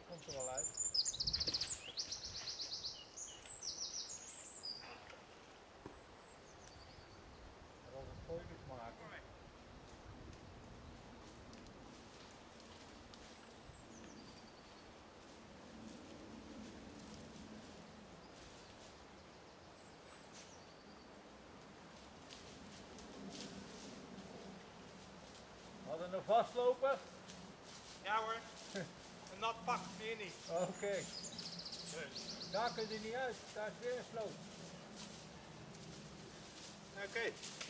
komt er wel uit. Maar als het foto's maken. Hadden we nog vastlopen? Ja hoor, een nat pak meer niet. Oké. Dus. Daar kun je niet uit, daar is weer een sloot. Oké.